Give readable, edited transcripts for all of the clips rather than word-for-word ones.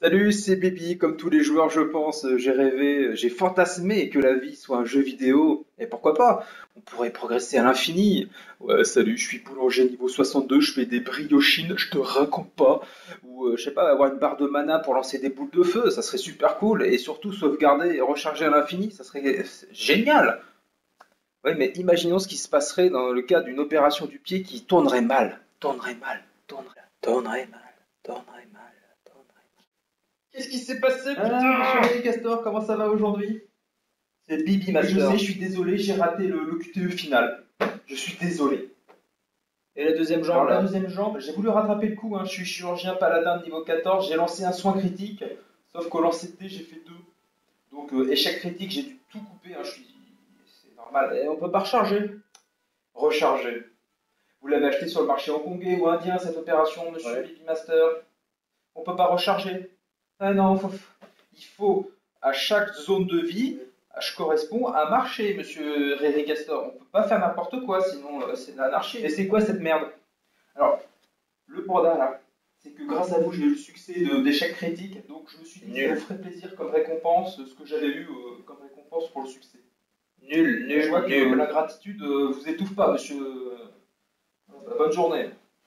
Salut, c'est Baby. Comme tous les joueurs, je pense, j'ai rêvé, j'ai fantasmé que la vie soit un jeu vidéo. Et pourquoi pas? On pourrait progresser à l'infini. Ouais, salut, je suis boulanger niveau 62, je fais des briochines, je te raconte pas. Ou, je sais pas, avoir une barre de mana pour lancer des boules de feu, ça serait super cool. Et surtout, sauvegarder et recharger à l'infini, ça serait génial. Ouais, mais imaginons ce qui se passerait dans le cas d'une opération du pied qui tournerait mal. Tournerait mal, tournerait mal, tournerait mal, tournerait mal. Qu'est-ce qui s'est passé, putain, monsieur Ray Castor, comment ça va aujourd'hui? C'est Bibi Je sais, Master. je suis désolé, j'ai raté le QTE final. Je suis désolé. Et la deuxième Alors jambe la là? deuxième jambe, j'ai voulu rattraper le coup, hein. Je suis chirurgien paladin de niveau 14, j'ai lancé un soin critique, sauf qu'au lancer de dés, j'ai fait deux. Donc échec critique, j'ai dû tout couper, hein. C'est normal. Et on peut pas recharger. Recharger. Vous l'avez acheté sur le marché hongkongais ou indien, cette opération, monsieur Ouais. Bibi Master. On peut pas recharger. Ah non, il faut, à chaque zone de vie, je correspond à un marché, monsieur Réré Castor. On peut pas faire n'importe quoi, sinon c'est de l'anarchie. Et c'est quoi cette merde? Alors, le panda là, c'est que grâce à vous, j'ai eu le succès d'échec critique, donc je me suis dit que ça Nul. vous ferait plaisir comme récompense, ce que j'avais eu comme récompense pour le succès. Nul, Et je nul, vois que nul. la gratitude vous étouffe pas, monsieur. Bonne journée.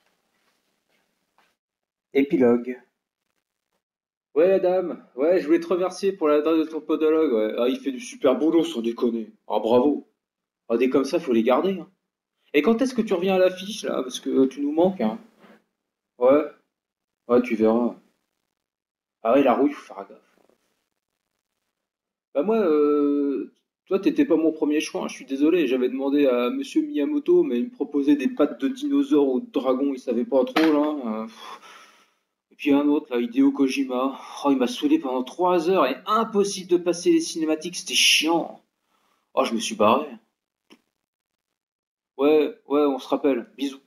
Épilogue. Ouais, Adam, ouais, je voulais te remercier pour l'adresse de ton podologue. Ouais. Ah, il fait du super boulot, sans déconner. Ah, bravo. Ah, des comme ça, faut les garder, hein. Et quand est-ce que tu reviens à l'affiche, là? Parce que tu nous manques, hein. Ouais, ouais, tu verras. Ah ouais, la rouille, faut faire gaffe. Bah moi, toi, t'étais pas mon premier choix, hein, je suis désolé. J'avais demandé à Monsieur Miyamoto, mais il me proposait des pattes de dinosaures ou de dragon, il savait pas trop, là. Et puis un autre, là, Hideo Kojima. Oh, il m'a saoulé pendant 3 heures et impossible de passer les cinématiques, c'était chiant. Oh, je me suis barré. Ouais, ouais, on se rappelle. Bisous.